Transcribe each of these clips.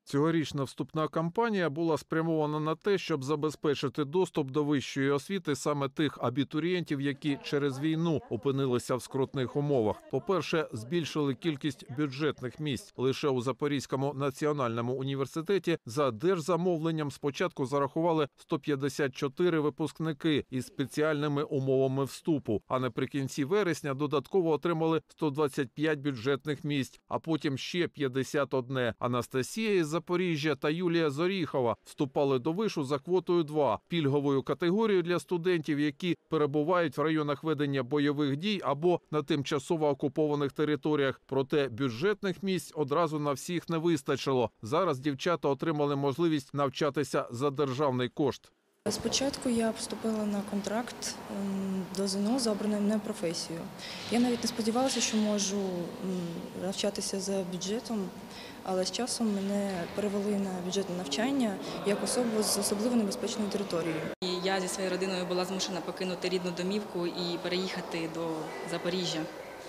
Цьогорічна вступна кампанія була спрямована на те, щоб забезпечити доступ до вищої освіти саме тих абітурієнтів, які через війну опинилися в скрутних умовах. По-перше, збільшили кількість бюджетних місць. Лише у Запорізькому національному університеті за держзамовленням спочатку зарахували 154 випускники із спеціальними умовами вступу, а наприкінці вересня додатково отримали 125 бюджетних місць, а потім ще 51. Анастасія із Запоріжжя та Юлія з Оріхова вступали до вишу за квотою 2 – пільговою категорією для студентів, які перебувають в районах ведення бойових дій або на тимчасово окупованих територіях. Проте бюджетних місць одразу на всіх не вистачило. Зараз дівчата отримали можливість навчатися за державний кошт. Спочатку я вступила на контракт до ЗНО за обраною мною професією. Я навіть не сподівалася, що можу навчатися за бюджетом, але з часом мене перевели на бюджетне навчання як особу з особливо небезпечної території. Я зі своєю родиною була змушена покинути рідну домівку і переїхати до Запоріжжя.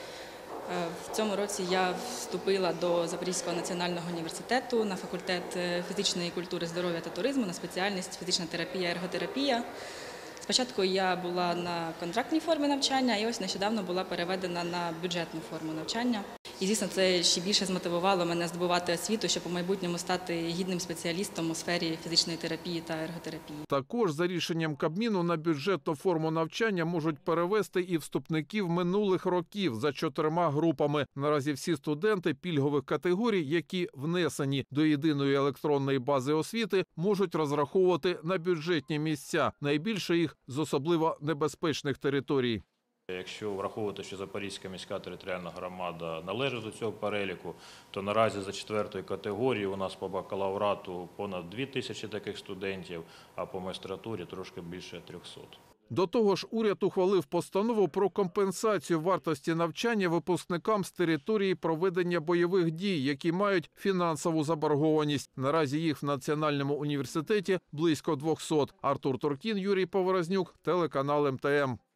В цьому році я вступила до Запорізького національного університету на факультет фізичної культури, здоров'я та туризму на спеціальність фізична терапія, ерготерапія. Спочатку я була на контрактній формі навчання, і ось нещодавно була переведена на бюджетну форму навчання. І, звісно, це ще більше змотивувало мене здобувати освіту, щоб у майбутньому стати гідним спеціалістом у сфері фізичної терапії та ерготерапії. Також за рішенням Кабміну на бюджетну форму навчання можуть перевести і вступників минулих років за 4 групами. Наразі всі студенти пільгових категорій, які внесені до єдиної електронної бази освіти, можуть розраховувати на бюджетні місця. Найбільше їх з особливо небезпечних територій. Якщо враховувати, що Запорізька міська територіальна громада належить до цього переліку, то наразі за 4-ю категорією у нас по бакалаврату понад 2000 таких студентів, а по магістратурі трошки більше 300. До того ж, уряд ухвалив постанову про компенсацію вартості навчання випускникам з території проведення бойових дій, які мають фінансову заборгованість. Наразі їх в Національному університеті близько 200. Артур Туркін, Юрій Поворознюк, телеканал МТМ.